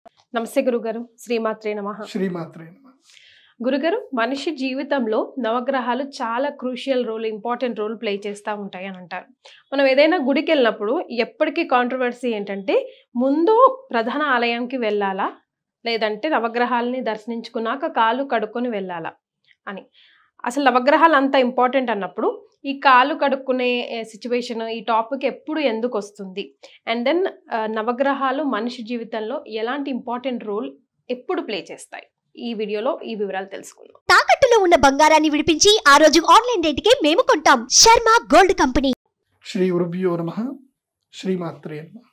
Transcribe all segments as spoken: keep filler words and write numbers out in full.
నమస్తే గురుగారు. శ్రీమాత్రే నమః. శ్రీమాత్రే నమః. గురుగారు, మనిషి జీవితంలో నవగ్రహాలు చాలా crucial role, important role play చేస్తూ ఉంటాయి అని అంటారు. మనం ఏదైనా గుడికి వెళ్ళినప్పుడు ఎప్పటికీ కాంట్రవర్సీ ఏంటంటే, ముందు ప్రధాన ఆలయానికి వెళ్ళాలా, లేదంటే నవగ్రహాలని దర్శించుకున్నాక కాళ్ళు కడుక్కొని వెళ్ళాలా అని. అసలు నవగ్రహాలు అంత ఇంపార్టెంట్ అన్నప్పుడు ఈ కాళ్ళు కడుక్కునే సిచ్యువేషన్, ఈ టాపిక్ ఎప్పుడు ఎందుకు వస్తుంది? అండ్ దెన్ నవగ్రహాలు మనిషి జీవితంలో ఎలాంటి ఇంపార్టెంట్ రోల్ ఎప్పుడు ప్లే చేస్తాయి? ఈ వీడియోలో ఈ వివరాలు తెలుసుకుందాం. తాకట్టులో ఉన్న బంగారాన్ని విడిపించి ఆ రోజు ఆన్లైన్ రేటుకే మేము కొంటాం. Sharma gold company. శ్రీ గురుభ్యో నమః. శ్రీమాత్రే నమః.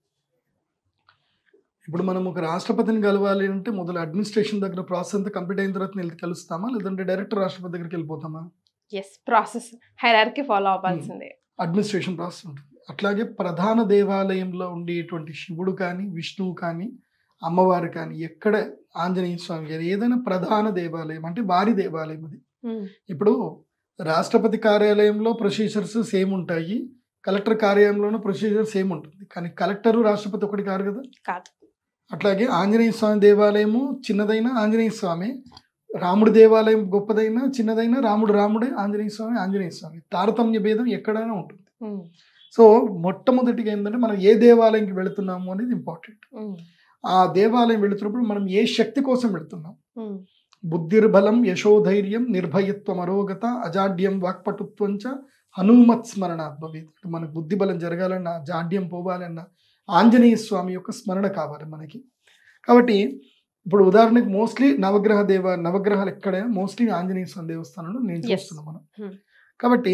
ఇప్పుడు మనం ఒక రాష్ట్రపతిని కలవాలి అంటే మొదలు అడ్మినిస్ట్రేషన్ దగ్గర ప్రాసెస్ అంతా కంప్లీట్ అయిన తర్వాత వెళ్ళి కలుస్తామా, లేదంటే డైరెక్ట్ రాష్ట్రపతి దగ్గరికి వెళ్ళిపోతామా? ఎస్, ప్రాసెస్ హైరార్కీ ఫాలో అవ్వాల్సిందే. అడ్మినిస్ట్రేషన్ ప్రాసెస్ ఉంటుంది. అట్లాగే ప్రధాన దేవాలయంలో ఉండేటువంటి శివుడు కానీ, విష్ణువు కానీ, అమ్మవారు కానీ, ఎక్కడ ఆంజనేయ స్వామి గారు, ఏదైనా ప్రధాన దేవాలయం అంటే వారి దేవాలయం అది. ఇప్పుడు రాష్ట్రపతి కార్యాలయంలో ప్రొసీజర్స్ సేమ్ ఉంటాయి, కలెక్టర్ కార్యాలయంలోనూ ప్రొసీజర్ సేమ్ ఉంటుంది. కానీ కలెక్టరు రాష్ట్రపతి ఒకటి కాదు కదా. కాదు. అట్లాగే ఆంజనేయ స్వామి దేవాలయము చిన్నదైన ఆంజనేయ స్వామి, రాముడి దేవాలయం గొప్పదైనా చిన్నదైనా రాముడు రాముడే, ఆంజనేయ స్వామి ఆంజనేయ స్వామి. తారతమ్య భేదం ఎక్కడైనా ఉంటుంది. సో మొట్టమొదటిగా ఏంటంటే మనం ఏ దేవాలయంకి వెళుతున్నాము అనేది ఇంపార్టెంట్. ఆ దేవాలయం వెళుతున్నప్పుడు మనం ఏ శక్తి కోసం వెళుతున్నాం? బుద్ధిర్బలం యశోధైర్యం నిర్భయత్వం అరోగత అజాడ్యం వాక్పటుత్వంచ హనుమత్ స్మరణాత్ భవేత్. మనకు బుద్ధి బలం జరగాలన్నా, జాడ్యం పోవాలన్నా ఆంజనేయ స్వామి యొక్క స్మరణ కావాలి మనకి. కాబట్టి ఇప్పుడు ఉదాహరణకి మోస్ట్లీ నవగ్రహ దేవ నవగ్రహాలు ఎక్కడైనా మోస్ట్లీ ఆంజనేయ స్వామి దేవస్థానంలో నేను చూస్తున్నాం మనం. కాబట్టి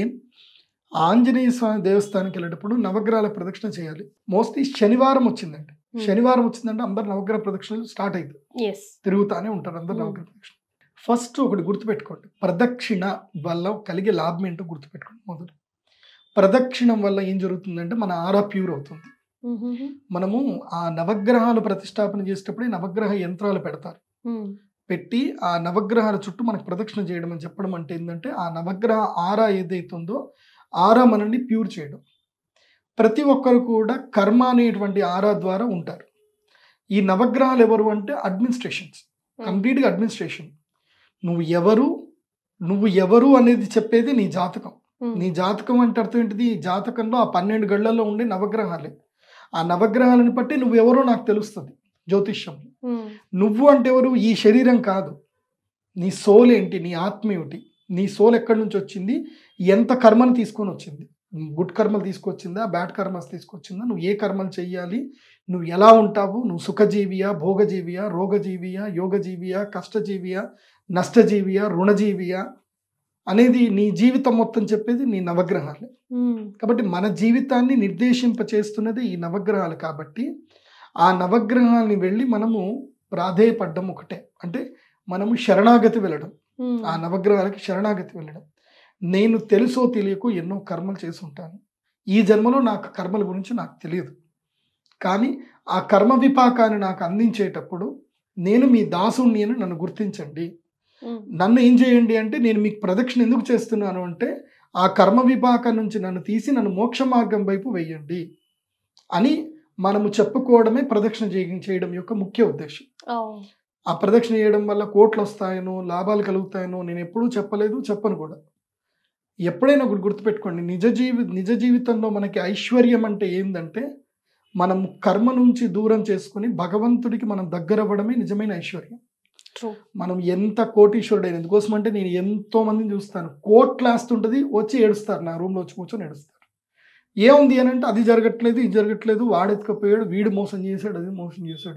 ఆంజనేయ స్వామి దేవస్థానానికి వెళ్ళేటప్పుడు నవగ్రహాల ప్రదక్షిణ చేయాలి. మోస్ట్లీ శనివారం వచ్చిందంటే శనివారం వచ్చిందంటే అందరు నవగ్రహ ప్రదక్షిణలు స్టార్ట్ అవుతుంది, తిరుగుతానే ఉంటారు అందరు నవగ్రహ ప్రదక్షిణ. ఫస్ట్ ఒకటి గుర్తుపెట్టుకోండి, ప్రదక్షిణ వల్ల కలిగే లాభం ఏంటో గుర్తుపెట్టుకోండి. మొదలు ప్రదక్షిణం వల్ల ఏం జరుగుతుందంటే మన ఆరా ప్యూర్ అవుతుంది. మనము ఆ నవగ్రహాలు ప్రతిష్టాపన చేసేటప్పుడే నవగ్రహ యంత్రాలు పెడతారు. పెట్టి ఆ నవగ్రహాల చుట్టూ మనకు ప్రదక్షిణ చేయడం అని చెప్పడం అంటే ఏంటంటే ఆ నవగ్రహ ఆరా ఏదైతుందో ఆరా మనల్ని ప్యూర్ చేయడం. ప్రతి ఒక్కరు కూడా కర్మ అనేటువంటి ఆరా ద్వారా ఉంటారు. ఈ నవగ్రహాలు ఎవరు అంటే అడ్మినిస్ట్రేషన్స్, కంప్లీట్గా అడ్మినిస్ట్రేషన్. నువ్వు ఎవరు నువ్వు ఎవరు అనేది చెప్పేది నీ జాతకం. నీ జాతకం అంటే అర్థం ఏంటిది? ఈ జాతకంలో ఆ పన్నెండు గళ్ళల్లో ఉండే నవగ్రహాలే. ఆ నవగ్రహాలను బట్టి నువ్వు ఎవరో నాకు తెలుస్తుంది జ్యోతిష్యం. నువ్వు అంటే ఎవరు? ఈ శరీరం కాదు. నీ సోల్ ఏంటి? నీ ఆత్మ ఏమిటి? నీ సోల్ ఎక్కడి నుంచి వచ్చింది? ఎంత కర్మను తీసుకొని వచ్చింది? గుడ్ కర్మలు తీసుకొచ్చిందా, బ్యాడ్ కర్మలు తీసుకొచ్చిందా? నువ్వు ఏ కర్మలు చెయ్యాలి? నువ్వు ఎలా ఉంటావు? నువ్వు సుఖజీవియా, భోగజీవియా, రోగజీవియా, యోగజీవియా, కష్టజీవియా, నష్టజీవియా, రుణజీవియా అనేది నీ జీవితం మొత్తం చెప్పేది నీ నవగ్రహాలే. కాబట్టి మన జీవితాన్ని నిర్దేశింప చేస్తున్నది ఈ నవగ్రహాలు. కాబట్టి ఆ నవగ్రహాలని వెళ్ళి మనము ప్రాధేయపడ్డం ఒకటే, అంటే మనము శరణాగతి వెళ్ళడం, ఆ నవగ్రహాలకి శరణాగతి వెళ్ళడం. నేను తెలుసో తెలియకో ఎన్నో కర్మలు చేసి ఉంటాను. ఈ జన్మలో నాకు కర్మల గురించి నాకు తెలియదు, కానీ ఆ కర్మ విపాకాన్ని నాకు అందించేటప్పుడు నేను మీ దాసుని అని నన్ను గుర్తించండి. నన్ను ఏం చేయండి అంటే నేను మీకు ప్రదక్షిణ ఎందుకు చేస్తున్నాను అంటే ఆ కర్మ విపాకం నుంచి నన్ను తీసి నన్ను మోక్ష మార్గం వైపు వెయ్యండి అని మనము చెప్పుకోవడమే ప్రదక్షిణ చేయడం యొక్క ముఖ్య ఉద్దేశం. ఆ ప్రదక్షిణ చేయడం వల్ల కోట్లు వస్తాయనో లాభాలు కలుగుతాయనో నేను ఎప్పుడూ చెప్పలేదు, చెప్పను కూడా. ఎప్పుడైనా ఒకటి గుర్తుపెట్టుకోండి, నిజ జీవి నిజ జీవితంలో మనకి ఐశ్వర్యం అంటే ఏంటంటే మనం కర్మ నుంచి దూరం చేసుకుని భగవంతుడికి మనం దగ్గర అవ్వడమే నిజమైన ఐశ్వర్యం. మనం ఎంత కోటీశ్వరుడైన ఎందుకోసం అంటే నేను ఎంతో మందిని చూస్తాను, కోట్లు వేస్తుంటుంది, వచ్చి ఏడుస్తారు, నా రూమ్లో వచ్చి కూర్చొని ఏడుస్తారు. ఏముంది అని అంటే అది జరగట్లేదు, ఇది జరగట్లేదు, వాడెత్తుకపోయాడు, వీడు మోసం చేశాడు, అది మోసం చేశాడు.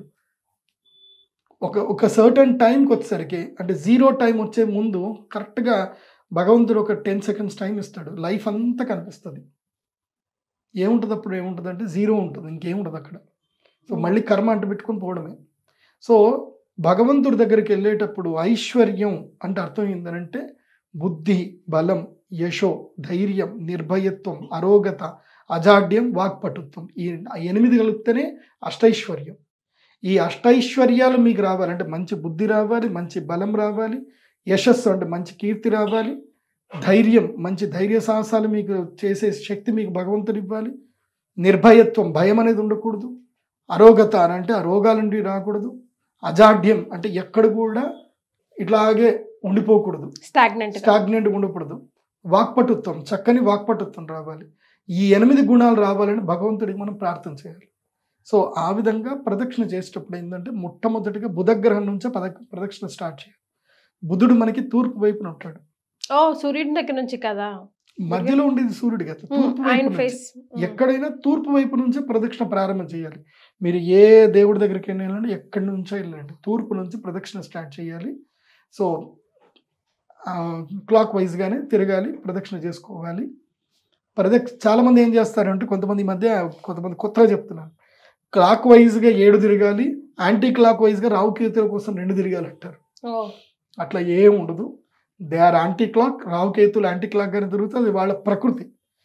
ఒక ఒక సర్టన్ టైంకి వచ్చేసరికి అంటే జీరో టైం వచ్చే ముందు కరెక్ట్గా భగవంతుడు ఒక టెన్ సెకండ్స్ టైం ఇస్తాడు, లైఫ్ అంతా కనిపిస్తుంది. ఏముంటుంది అప్పుడు? ఏముంటుంది అంటే జీరో ఉంటుంది, ఇంకేముంటుంది అక్కడ. సో మళ్ళీ కర్మ అంటు పెట్టుకొని పోవడమే. సో భగవంతుడి దగ్గరికి వెళ్ళేటప్పుడు ఐశ్వర్యం అంటే అర్థం ఏంటంటే బుద్ధి, బలం, యశో, ధైర్యం, నిర్భయత్వం, అరోగత, అజాడ్యం, వాక్పటుత్వం. ఈ ఎనిమిది కలిపితేనే అష్టైశ్వర్యం. ఈ అష్టైశ్వర్యాలు మీకు రావాలంటే మంచి బుద్ధి రావాలి, మంచి బలం రావాలి, యశస్సు అంటే మంచి కీర్తి రావాలి, ధైర్యం మంచి ధైర్య సాహసాలు మీకు చేసే శక్తి మీకు భగవంతుడు ఇవ్వాలి, నిర్భయత్వం భయం అనేది ఉండకూడదు, అరోగత అని అంటే ఆ రోగాల నుండి రాకూడదు. అజాడ్యం అంటే ఎక్కడ కూడా ఇట్లాగే ఉండిపోకూడదు, స్టాగ్నెంట్ స్టాగ్నెంట్ ఉండకూడదు. వాక్పటుత్వం, చక్కని వాక్పటుత్వం రావాలి. ఈ ఎనిమిది గుణాలు రావాలని భగవంతుడికి మనం ప్రార్థన చేయాలి. సో ఆ విధంగా ప్రదక్షిణ చేసేటప్పుడు ఏంటంటే మొట్టమొదటిగా బుధగ్రహం నుంచే పద ప్రదక్షిణ స్టార్ట్ చేయాలి. బుధుడు మనకి తూర్పు వైపున ఉంటాడు. ఓ సూర్యుడి దగ్గర నుంచి కదా, మధ్యలో ఉండేది సూర్యుడు కదా, తూర్పు వైపు నుంచి. ఎక్కడైనా తూర్పు వైపు నుంచే ప్రదక్షిణ ప్రారంభం చేయాలి. మీరు ఏ దేవుడి దగ్గరికి వెళ్ళాలంటే ఎక్కడి నుంచో వెళ్ళండి, తూర్పు నుంచి ప్రదక్షిణ స్టార్ట్ చేయాలి. సో క్లాక్ వైజ్గానే తిరగాలి, ప్రదక్షిణ చేసుకోవాలి. ప్రదక్ష చాలా మంది ఏం చేస్తారంటే, కొంతమంది ఈ మధ్య కొంతమంది కొత్తగా చెప్తున్నారు, క్లాక్ వైజ్గా ఏడు తిరగాలి, యాంటీ క్లాక్ వైజ్గా రావుకేతుల కోసం రెండు తిరగాలి అంటారు. అట్లా ఏం ఉండదు. దే ఆర్ యాంటీ క్లాక్, రావుకేతులు యాంటీ క్లాక్ గానే తిరుగుతుంది, అది వాళ్ళ ప్రకృతి.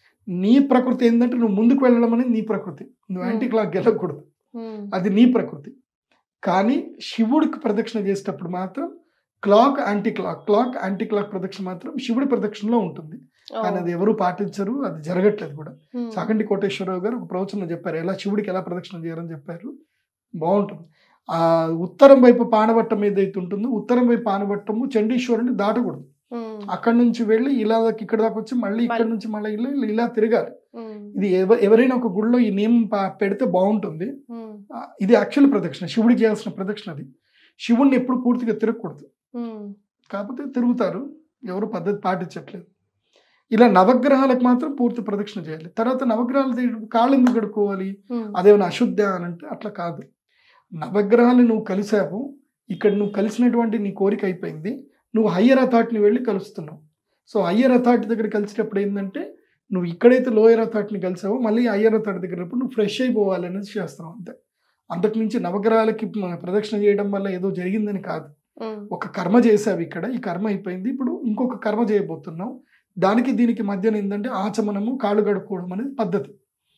నీ ప్రకృతి ఏంటంటే నువ్వు ముందుకు వెళ్ళడం అనేది నీ ప్రకృతి, నువ్వు యాంటీ క్లాక్ వెళ్ళకూడదు, అది నీ ప్రకృతి. కానీ శివుడికి ప్రదక్షిణ చేసేటప్పుడు మాత్రం clock anti clock clock anti clock ప్రదక్షిణ మాత్రం శివుడి ప్రదక్షిణలో ఉంటుంది. కానీ అది ఎవరు పాటించరు, అది జరగట్లేదు కూడా. చాగంటి కోటేశ్వరరావు గారు ఒక ప్రవచనం చెప్పారు, ఎలా శివుడికి ఎలా ప్రదక్షిణ చేయాలని చెప్పారు. బాగుంటుంది. ఆ ఉత్తరం వైపు పానవట్టం ఏదైతే ఉంటుందో, ఉత్తరం వైపు పానవట్టము చండీశ్వరుని దాటకూడదు. అక్కడ నుంచి వెళ్ళి ఇలా ఇక్కడ దాకా వచ్చి మళ్ళీ ఇక్కడ నుంచి మళ్ళీ ఇలా ఇలా తిరగాలి. ఇది ఎవరైనా ఒక గుడిలో ఈ నియమం పెడితే బాగుంటుంది. ఇది యాక్చువల్ ప్రదక్షిణ, శివుడికి చేయాల్సిన ప్రదక్షిణ. అది శివుడిని ఎప్పుడు పూర్తిగా తిరగకూడదు, కాకపోతే తిరుగుతారు, ఎవరు పద్ధతి పాటించట్లేదు. ఇలా నవగ్రహాలకు మాత్రం పూర్తి ప్రదక్షిణ చేయాలి. తర్వాత నవగ్రహాలు కాళ్ళు ఎందుకు కడుక్కోవాలి, అదేమైనా అశుద్ధ అని అంటే అట్లా కాదు. నవగ్రహాలు నువ్వు కలిసావు, ఇక్కడ నువ్వు కలిసినటువంటి నీ కోరిక అయిపోయింది, నువ్వు హయ్యర్ అథారిటీని వెళ్ళి కలుస్తున్నావు. సో హయ్యర్ అథారిటీ దగ్గర కలిసేటప్పుడు ఏంటంటే నువ్వు ఇక్కడైతే లోయర్ అథారిటీని కలిసావో మళ్ళీ హయ్యర్ అథారిటీ దగ్గర నువ్వు ఫ్రెష్ అయిపోవాలి అనేది చేస్తున్నావు అంతే. అంతకు మించి నవగ్రహాలకి ప్రదక్షిణ చేయడం వల్ల ఏదో జరిగిందని కాదు. ఒక కర్మ చేసావు ఇక్కడ, ఈ కర్మ అయిపోయింది, ఇప్పుడు ఇంకొక కర్మ చేయబోతున్నావు. దానికి దీనికి మధ్యన ఏంటంటే ఆచమనము, కాళ్ళు కడుక్కోవడం అనేది పద్ధతి.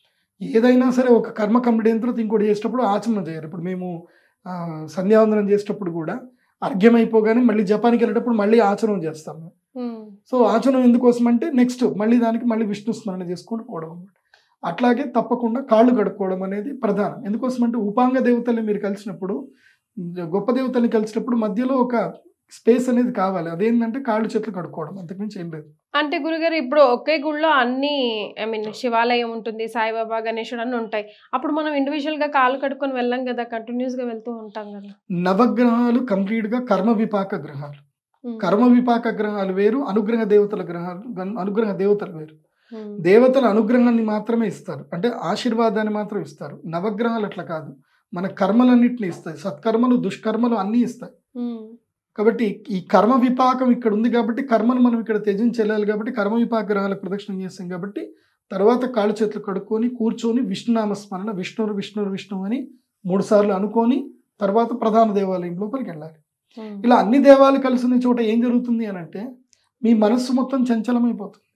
ఏదైనా సరే ఒక కర్మ కంప్లీట్ అయిన తర్వాత ఇంకోటి చేసేటప్పుడు ఆచమనం చేయాలి. ఇప్పుడు మేము సంధ్యావందనం చేసేటప్పుడు కూడా అర్ఘ్యం అయిపోగానే మళ్ళీ జపానికి వెళ్ళేటప్పుడు మళ్ళీ ఆచమనం చేస్తాము. సో ఆచమనం ఎందుకోసం అంటే నెక్స్ట్ మళ్ళీ దానికి మళ్ళీ విష్ణు స్మరణ చేసుకుంటూ పోవడం అనమాట. అట్లాగే తప్పకుండా కాళ్ళు కడుక్కోవడం అనేది ప్రధానం. ఎందుకోసం అంటే ఉపాంగ దేవతల్ని మీరు కలిసినప్పుడు, గొప్ప దేవతల్ని కలిసినప్పుడు మధ్యలో ఒక స్పేస్ అనేది కావాలి. అదేంటంటే కాళ్ళు చేతులు కడుక్కోవడం, అంతకుమించి ఏం లేదు. అంటే గురుగారు ఇప్పుడు ఒకే గుడిలో అన్ని ఐ మీన్ శివాలయం ఉంటుంది, సాయిబాబా, గణేశుడు అన్ని ఉంటాయి. అప్పుడు మనం ఇండివిజువల్ గా కాళ్ళు కడుక్కొని వెళ్ళాం కదా, కంటిన్యూస్ గా వెళ్తూ ఉంటాం కదా. నవగ్రహాలు కంప్లీట్ గా కర్మ విపాక గ్రహాలు. కర్మ విపాక గ్రహాలు వేరు, అనుగ్రహ దేవతల గ్రహాలు అనుగ్రహ దేవతలు వేరు. దేవతల అనుగ్రహాన్ని మాత్రమే ఇస్తారు, అంటే ఆశీర్వాదాన్ని మాత్రం ఇస్తారు. నవగ్రహాలు అట్లా కాదు, మన కర్మలన్నింటినీ ఇస్తాయి, సత్కర్మలు దుష్కర్మలు అన్నీ ఇస్తాయి. కాబట్టి ఈ కర్మ విపాకం ఇక్కడ ఉంది కాబట్టి కర్మను మనం ఇక్కడ త్యజించి వెళ్ళాలి. కాబట్టి కర్మ విపాక గ్రహాలకు ప్రదక్షిణ చేస్తాం. కాబట్టి తర్వాత కాళ్ళు చేతులు కడుక్కొని కూర్చొని విష్ణునామస్మరణ, విష్ణురు విష్ణురు విష్ణు అని మూడు సార్లు అనుకొని తర్వాత ప్రధాన దేవాలయం లోపలికి వెళ్ళాలి. ఇలా అన్ని దేవాలయాలు కలిసిన చోట ఏం జరుగుతుంది అని అంటే మీ మనస్సు మొత్తం చంచలమైపోతుంది.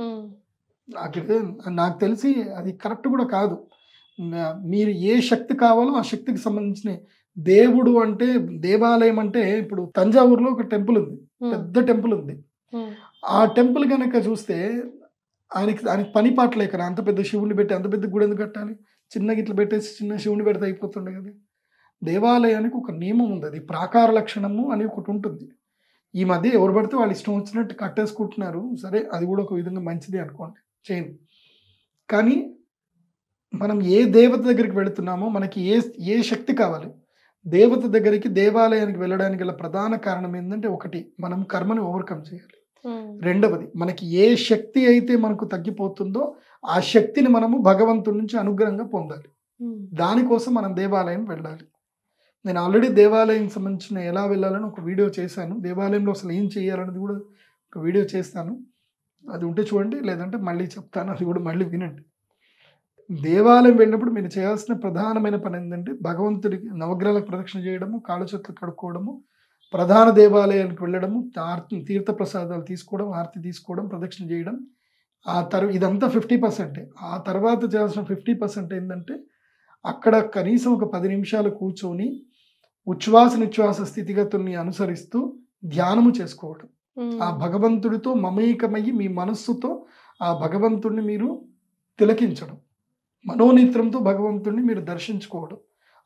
నాకు నాకు తెలిసి అది కరెక్ట్ కూడా కాదు. మీరు ఏ శక్తి కావాలో ఆ శక్తికి సంబంధించిన దేవుడు అంటే దేవాలయం అంటే ఇప్పుడు తంజావూరులో ఒక టెంపుల్ ఉంది, పెద్ద టెంపుల్ ఉంది. ఆ టెంపుల్ కనుక చూస్తే ఆయనకి ఆయనకి పని పాట లేక అంత పెద్ద శివుని పెట్టి అంత పెద్ద గుడి ఎందుకు కట్టాలి, చిన్న గిట్లు పెట్టేసి చిన్న శివుని పెడితే అయిపోతుండే కదా. దేవాలయానికి ఒక నియమం ఉంది, అది ప్రాకార లక్షణము అని ఒకటి ఉంటుంది. ఈ మధ్య ఎవరు పడితే వాళ్ళు ఇష్టం వచ్చినట్టు కట్టేసుకుంటున్నారు. సరే, అది కూడా ఒక విధంగా మంచిది అనుకోండి, చేయండి. కానీ మనం ఏ దేవత దగ్గరికి వెళుతున్నామో మనకి ఏ ఏ శక్తి కావాలి, దేవత దగ్గరికి దేవాలయానికి వెళ్ళడానికి గల ప్రధాన కారణం ఏంటంటే ఒకటి మనం కర్మని ఓవర్కమ్ చేయాలి. రెండవది మనకి ఏ శక్తి అయితే మనకు తగ్గిపోతుందో ఆ శక్తిని మనము భగవంతుడి నుంచి అనుగ్రహంగా పొందాలి. దానికోసం మనం దేవాలయం వెళ్ళాలి. నేను ఆల్రెడీ దేవాలయం సంబంధించిన ఎలా వెళ్ళాలని ఒక వీడియో చేశాను. దేవాలయంలో అసలు ఏం చేయాలనేది కూడా ఒక వీడియో చేస్తాను, అది ఉంటే చూడండి, లేదంటే మళ్ళీ చెప్తాను, అది కూడా మళ్ళీ వినండి. దేవాలయం వెళ్ళినప్పుడు మీరు చేయాల్సిన ప్రధానమైన పని ఏంటంటే భగవంతుడికి నవగ్రహాలకు ప్రదక్షిణ చేయడము, కాళ్ళ చేతులు కడుక్కోవడము, ప్రధాన దేవాలయానికి వెళ్ళడము, ఆర్తి తీర్థ ప్రసాదాలు తీసుకోవడం, ఆర్తి తీసుకోవడం, ప్రదక్షిణ చేయడం. ఆ తర్వాత ఇదంతా ఫిఫ్టీ పర్సెంటే. ఆ తర్వాత చేయాల్సిన ఫిఫ్టీ పర్సెంట్ ఏంటంటే అక్కడ కనీసం ఒక పది నిమిషాలు కూర్చొని ఉచ్ఛ్వాస నిశ్వాస స్థితిగతుల్ని అనుసరిస్తూ ధ్యానము చేసుకోవడం. ఆ భగవంతుడితో మమేకమయ్యి మీ మనస్సుతో ఆ భగవంతుడిని మీరు తిలకించడం, మనోనేత్రంతో భగవంతుడిని మీరు దర్శించుకోవడం.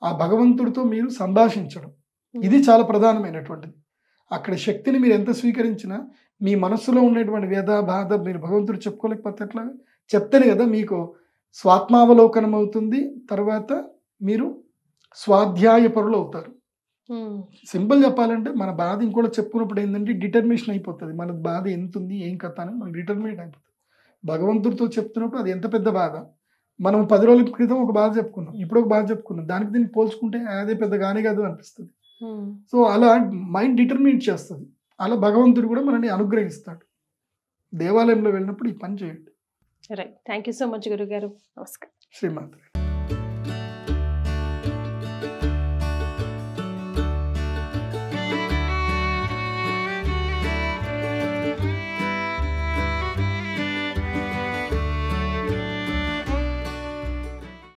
ఆ భగవంతుడితో మీరు సంభాషించడం, ఇది చాలా ప్రధానమైనటువంటిది. అక్కడ శక్తిని మీరు ఎంత స్వీకరించినా మీ మనస్సులో ఉన్నటువంటి వ్యధ బాధ మీరు భగవంతుడు చెప్పుకోలేకపోతే ఎట్లా? చెప్తేనే కదా మీకు స్వాత్మావలోకనం అవుతుంది. తర్వాత మీరు స్వాధ్యాయ పరులు అవుతారు. సింపుల్ చెప్పాలంటే మన బాధ ఇంకోటి చెప్పుకున్నప్పుడు ఏంటంటే డిటర్మినేషన్ అయిపోతుంది. మన బాధ ఎంత ఉంది ఏం కథ అని మనకు డిటర్మినేట్ అయిపోతుంది. భగవంతుడితో చెప్తున్నప్పుడు అది ఎంత పెద్ద బాధ, మనం పది రోజుల క్రితం ఒక బాధ చెప్పుకున్నాం, ఇప్పుడు ఒక బాధ చెప్పుకున్నాం, దానికి దీన్ని పోల్చుకుంటే అదే పెద్ద గానే కాదు అనిపిస్తుంది. సో అలా మైండ్ డిటర్మినేట్ చేస్తుంది. అలా భగవంతుడు కూడా మనల్ని అనుగ్రహిస్తాడు. దేవాలయంలో వెళ్ళినప్పుడు ఈ పని చేయండి. Right. Thank you so much గురుగారు. నమస్కారం. శ్రీమాత్రే.